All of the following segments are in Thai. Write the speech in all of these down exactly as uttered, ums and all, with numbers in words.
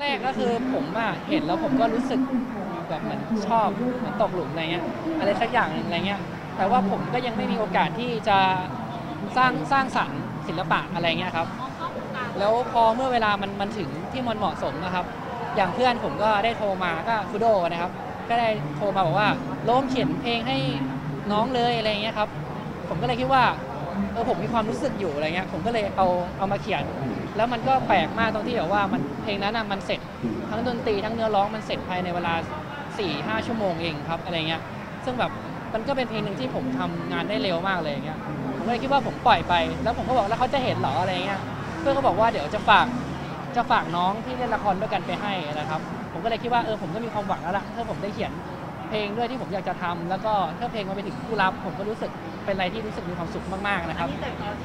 แรกก็คือผมอะเห็นแล้วผมก็รู้สึกแบบเหมือนชอบเหมือนตกหลุมอะไรเงี้ยอะไรสักอย่างหนึ่งอะไรเงี้ยแต่ว่าผมก็ยังไม่มีโอกาสที่จะสร้างสร้างสรรค์ศิลปะอะไรเงี้ยครับแล้วพอเมื่อเวลามันมันถึงที่มันเหมาะสมนะครับอย่างเพื่อนผมก็ได้โทรมาก็ฟูโดนะครับก็ได้โทรมาบอกว่าโล้มเขียนเพลงให้น้องเลยอะไรเงี้ยครับผมก็เลยคิดว่าเออผมมีความรู้สึกอยู่อะไรเงี้ยผมก็เลยเอาเอามาเขียนแล้วมันก็แปลกมากตรงที่แบบว่ามันเพลงนั้นมันเสร็จทั้งดนตรีทั้งเนื้อร้องมันเสร็จภายในเวลา สี่ห้า ชั่วโมงเองครับอะไรเงี้ยซึ่งแบบมันก็เป็นเพลงหนึ่งที่ผมทำงานได้เร็วมากเลยเงี้ยผมก็เลยคิดว่าผมปล่อยไปแล้วผมก็บอกแล้วเขาจะเห็นหรออะไรเงี้ยเพื่อนก็บอกว่าเดี๋ยวจะฝากจะฝากน้องที่เล่นละครด้วยกันไปให้นะครับผมก็เลยคิดว่าเออผมก็มีความหวังแล้วล่ะถ้าผมได้เขียนเพลงด้วยที่ผมอยากจะทำแล้วก็ถ้าเพลงมาไปถึงผู้รับผมก็รู้สึกเป็นอะไรที่รู้สึกมีความสุขมากๆนะครับ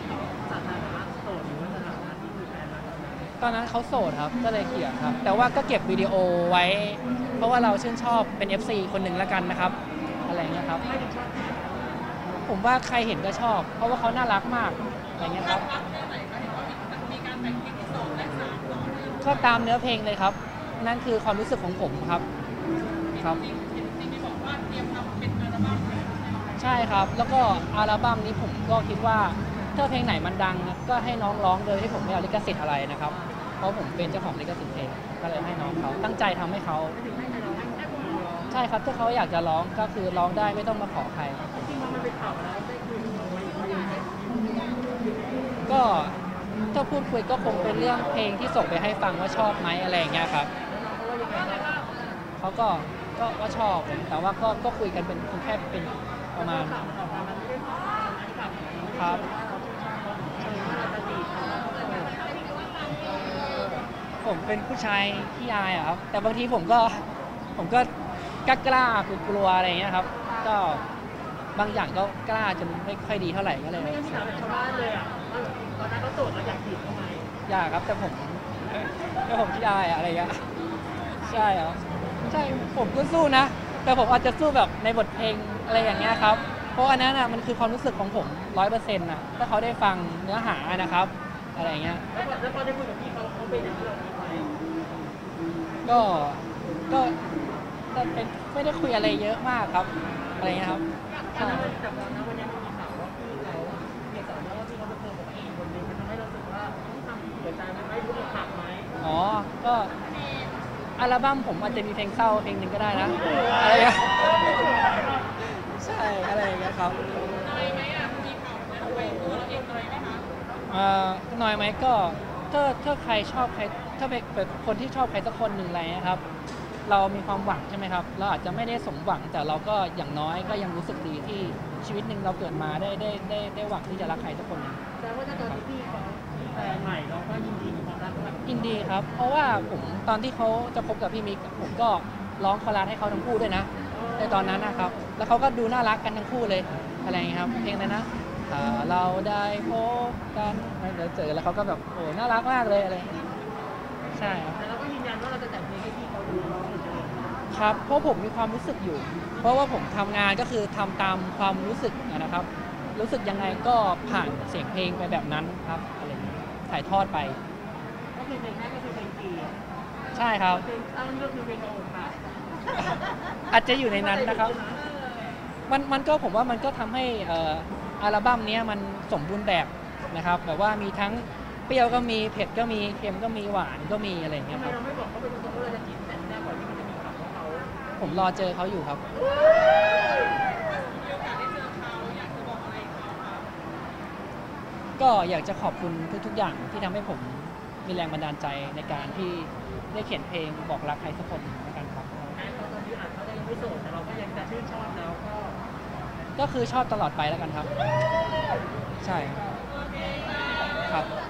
ตอนนั้นเขาโสดครับก็เลยเขียนครับแต่ว่าก็เก็บวิดีโอไว้เพราะว่าเราชื่นชอบเป็น เอฟ ซี คนหนึ่งแล้วกันนะครับอะไรเงี้ยครับผมว่าใครเห็นก็ชอบเพราะว่าเขาน่ารักมากอะไรเงี้ยครับก็ตามเนื้อเพลงเลยครับนั่นคือความรู้สึกของผมครับครับใช่ครับแล้วก็อัลบั้มนี้ผมก็คิดว่าถ้าเพลงไหนมันดังก็ให้น้องร้องโดยที่ผมไม่เอาลิขสิทธิ์อะไรนะครับเพราะผมเป็นเจ้าของลิขสิทธิ์เพลงก็เลยให้น้องเขาตั้งใจทำให้เขาใช่ครับถ้าเขาอยากจะร้องก็คือร้องได้ไม่ต้องมาขอใครก็ถ้าพูดคุยก็คงเป็นเรื่องเพลงที่ส่งไปให้ฟังว่าชอบไหมอะไรอย่างเงี้ยครับเขาก็ก็ว่าชอบแต่ว่าก็ก็คุยกันเป็นแค่เป็นประมาณครับผมเป็นผู้ชายขี้อายอะครับแต่บางทีผมก็ผมก็กล้ากล้ากลัวอะไรอย่างเงี้ยครับก็บางอย่างก็กล้าจนไม่ค่อยดีเท่าไหร่ก็เลยไม่ถามชาวบ้านเลยอ่ะตอนนั้นเขาโสดเราอยากจีบเขาไหมอยากครับแต่ผมแต่ผมขี้อายอะไรเงี้ยใช่เหรอใช่ผมก็สู้นะแต่ผมอาจจะสู้แบบในบทเพลงอะไรอย่างเงี้ยครับเพราะอันนั้นอ่ะมันคือความรู้สึกของผมร้อยเปอร์เซ็นต์นะถ้าเขาได้ฟังเนื้อหานะครับอะไรเงี้ยแล้วพอได้คุยกับพี่เขาเขาเป็นอย่างที่เราคิดไหมก็ก็เป็นไม่ได้คุยอะไรเยอะมากครับอะไรเงี้ยครับใช่แต่ตอนนั้นวันนี้มีข่าวว่าพี่เขาเกี่ยวกับว่าพี่เขาเป็นคนของเองคนนึงมันทำให้เราสึกว่าทำเกิดใจมันไม่รู้หักไหมอ๋อก็อัลบั้มผมอาจจะมีเพลงเศร้าเพลงหนึ่งก็ได้นะอะไรอย่างเงี้ยใช่อะไรอย่างเงี้ยครับน้อยไหมอ่ะมีข่าวเนี่ยไปตัวเราเองน้อยไหมคะเอ่อน้อยไหมก็ถ้าถ้าใครชอบใครถ้าเป็นคนที่ชอบใครสักคนหนึ่งอะไรนะครับเรามีความหวังใช่ไหมครับเราอาจจะไม่ได้สมหวังแต่เราก็อย่างน้อยก็ยังรู้สึกดีที่ชีวิตหนึ่งเราเกิดมาได้ได้ได้ได้หวังที่จะรักใครสักคนหนึ่งแต่ว่าถ้าตอนที่พี่เขาแฟนใหม่เราก็ยินดีกับความรักยินดีครับเพราะว่าผมตอนที่เขาจะพบกับพี่มิกผมก็ร้องคอรัสให้เขาทั้งคู่ด้วยนะในตอนนั้นนะครับแล้วเขาก็ดูน่ารักกันทั้งคู่เลยอะไรอย่างเงี้ยครับเพลงนั้นนะถ้าเราได้พบกันเดี๋ยวเจอแล้วเขาก็แบบโอ้น่ารักมากเลยอะไรใช่ครับแต่เราก็ยืนยันว่าเราจะแต่งเพลงให้พี่เขาดูครับเพราะผมมีความรู้สึกอยู่เพราะว่าผมทำงานก็คือทำตามความรู้สึกนะครับรู้สึกยังไงก็ผ่านเสียงเพลงไปแบบนั้นครับอะไรถ่ายทอดไปก็คือเพลงแรกก็คือเพลงจีใช่ครับเพลงเอ้านี่ก็คือเพลงโอค่ะอาจจะอยู่ในนั้นนะครับมันมันก็ผมว่ามันก็ทำให้อัลบั้มนี้มันสมบูรณ์แบบนะครับแบบว่ามีทั้งเปรี้ยวก็มีเผ็ดก็มีเค็มก็มีหวานก็มีอะไรอย่างเงี้ยครับเราไม่บอกเขาเป็นคนที่เราจะจีบแต่แรกก่อนที่มันจะมีข่าวว่าเขาผมรอเจอเขาอยู่ครับก็อยากจะขอบคุณทุกๆอย่างที่ทำให้ผมมีแรงบันดาลใจในการที่ได้เขียนเพลงบอกรักใครสักคนในการครับตอนที่อ่านเขายังไม่โสดแต่เราก็ยังจะชื่นชอบแล้วก็ก็คือชอบตลอดไปแล้วกันครับใช่ครับ